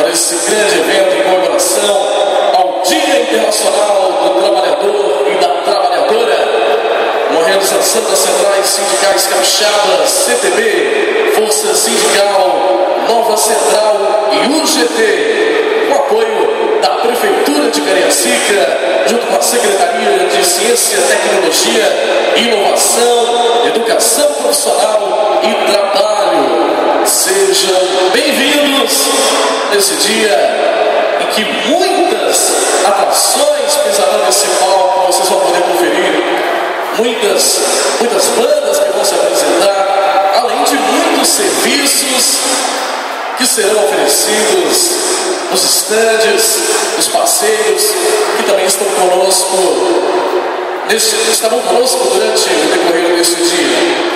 para esse grande evento em comemoração ao Dia Internacional do Trabalhador e da Trabalhadora, uma realização das Centrais Sindicais Capixabas, CTB, Força Sindical, Nova Central e UGT, com apoio da Prefeitura de Cariacica, junto com a Secretaria de Ciência, Tecnologia, Inovação, Educação Profissional e Trabalho. Sejam bem-vindos nesse dia em que muitas atrações pisarão nesse palco, vocês vão poder conferir muitas bandas que vão se apresentar, além de muitos serviços que serão oferecidos nos estandes, os parceiros que também estarão conosco durante o decorrer deste dia.